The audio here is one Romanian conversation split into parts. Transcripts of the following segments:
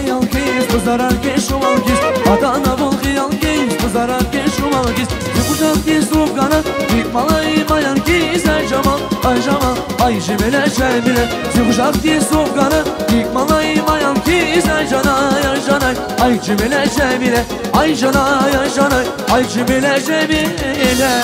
خیال کیست بزرگ که شما کیست Adana bol خیال کیست بزرگ که شما کیست Yıkuşak kیست ufkana Yıkmalayım ayar kیست Ay Cemal, ay Cemal, ay Cemile Cemile Yıkuşak kیست ufkana Yıkmalayım ayar kیست Ay Canay, ay Canay, ay Cemile Cemile Ay Canay, ay Canay, ay Cemile Cemile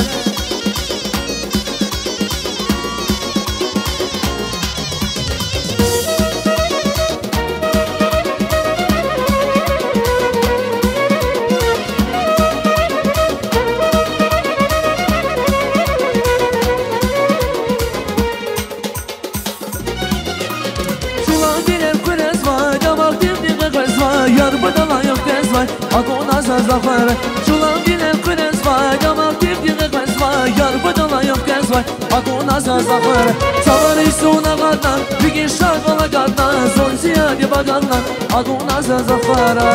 Agona zazafara Şulan dinen kırız var Damak tiftiğe kız var Yar bıdala yok kız var Agona zazafara Savarı sona kadar Bir gün şarkala kadar Son ziyade bakanlar Agona zazafara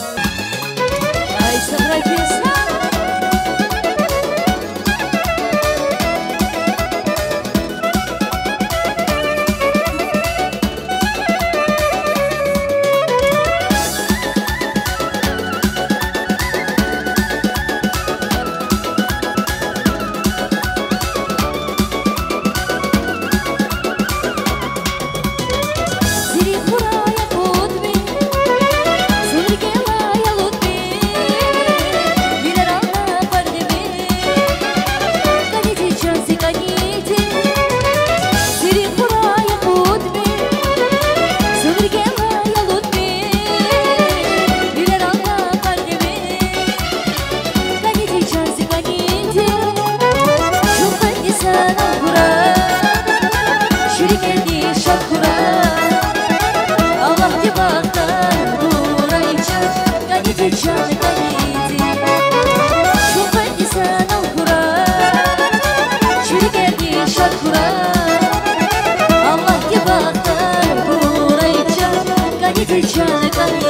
Ay sabra kesna Allah ki bakar burayı çal, gani geçer gani.